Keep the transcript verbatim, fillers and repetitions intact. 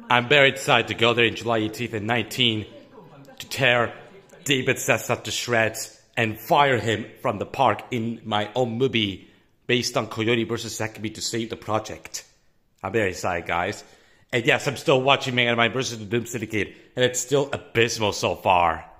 I'm very excited to go there in July eighteenth and nineteenth to tear David Sessa to shreds and fire him from the park in my own movie based on Coyote versus Sekimi to save the project. I'm very excited, guys. And yes, I'm still watching Megamind versus the Doom Syndicate, and it's still abysmal so far.